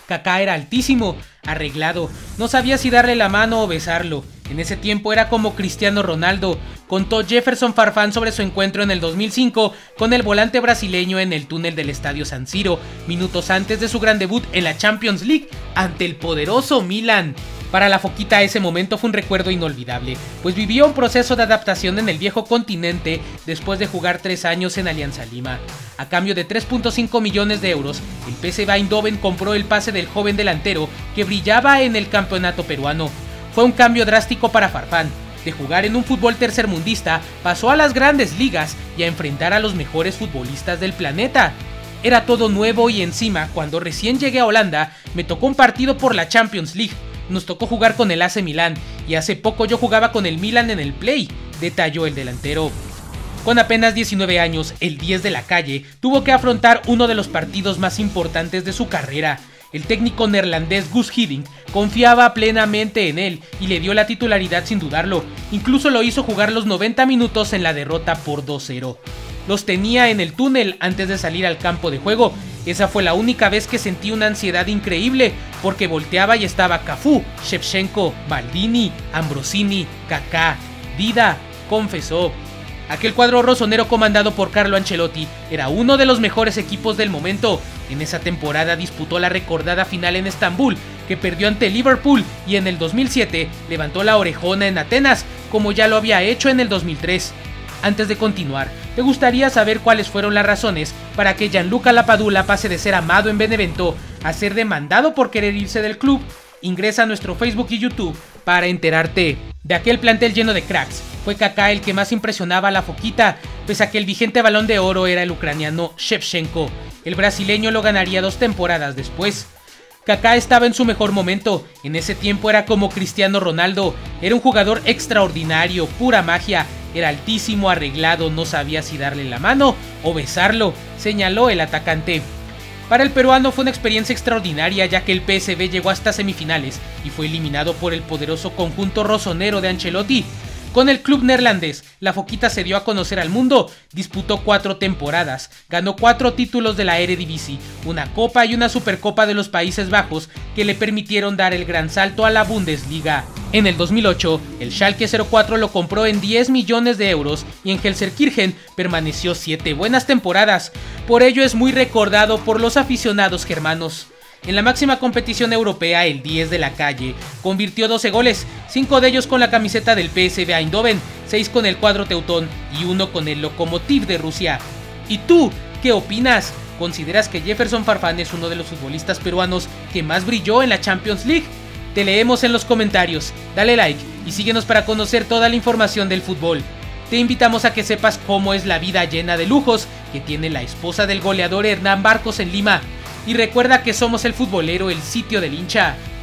Kaká era altísimo, arreglado, no sabía si darle la mano o besarlo. En ese tiempo era como Cristiano Ronaldo, contó Jefferson Farfán sobre su encuentro en el 2005 con el volante brasileño en el túnel del Estadio San Siro, minutos antes de su gran debut en la Champions League ante el poderoso Milan. Para la Foquita ese momento fue un recuerdo inolvidable, pues vivió un proceso de adaptación en el viejo continente después de jugar 3 años en Alianza Lima. A cambio de 3.5 millones de euros, el PSV Eindhoven compró el pase del joven delantero que brillaba en el campeonato peruano. Fue un cambio drástico para Farfán. De jugar en un fútbol tercermundista, pasó a las grandes ligas y a enfrentar a los mejores futbolistas del planeta. Era todo nuevo y encima, cuando recién llegué a Holanda, me tocó un partido por la Champions League. Nos tocó jugar con el AC Milán y hace poco yo jugaba con el Milan en el Play, detalló el delantero. Con apenas 19 años, el 10 de la calle tuvo que afrontar uno de los partidos más importantes de su carrera. El técnico neerlandés Guus Hiddink confiaba plenamente en él y le dio la titularidad sin dudarlo, incluso lo hizo jugar los 90 minutos en la derrota por 2-0. Los tenía en el túnel antes de salir al campo de juego. Esa fue la única vez que sentí una ansiedad increíble, porque volteaba y estaba Cafú, Shevchenko, Maldini, Ambrosini, Kaká, Dida, confesó. Aquel cuadro rosonero comandado por Carlo Ancelotti era uno de los mejores equipos del momento. En esa temporada disputó la recordada final en Estambul, que perdió ante Liverpool, y en el 2007 levantó la orejona en Atenas, como ya lo había hecho en el 2003. Antes de continuar, ¿te gustaría saber cuáles fueron las razones para que Gianluca Lapadula pase de ser amado en Benevento a ser demandado por querer irse del club? Ingresa a nuestro Facebook y YouTube para enterarte. De aquel plantel lleno de cracks, fue Kaká el que más impresionaba a la Foquita, pese a que el vigente Balón de Oro era el ucraniano Shevchenko. El brasileño lo ganaría 2 temporadas después. Kaká estaba en su mejor momento, en ese tiempo era como Cristiano Ronaldo, era un jugador extraordinario, pura magia, era altísimo, arreglado, no sabía si darle la mano o besarlo, señaló el atacante. Para el peruano fue una experiencia extraordinaria, ya que el PSV llegó hasta semifinales y fue eliminado por el poderoso conjunto rosonero de Ancelotti. Con el club neerlandés, la Foquita se dio a conocer al mundo, disputó 4 temporadas, ganó 4 títulos de la Eredivisie, una Copa y una Supercopa de los Países Bajos que le permitieron dar el gran salto a la Bundesliga. En el 2008, el Schalke 04 lo compró en 10 millones de euros y en Gelsenkirchen permaneció 7 buenas temporadas, por ello es muy recordado por los aficionados germanos. En la máxima competición europea, el 10 de la calle convirtió 12 goles, 5 de ellos con la camiseta del PSV Eindhoven, 6 con el cuadro teutón y 1 con el Lokomotiv de Rusia. ¿Y tú, qué opinas? ¿Consideras que Jefferson Farfán es uno de los futbolistas peruanos que más brilló en la Champions League? Te leemos en los comentarios, dale like y síguenos para conocer toda la información del fútbol. Te invitamos a que sepas cómo es la vida llena de lujos que tiene la esposa del goleador Hernán Barcos en Lima. Y recuerda que somos el futbolero, el sitio del hincha.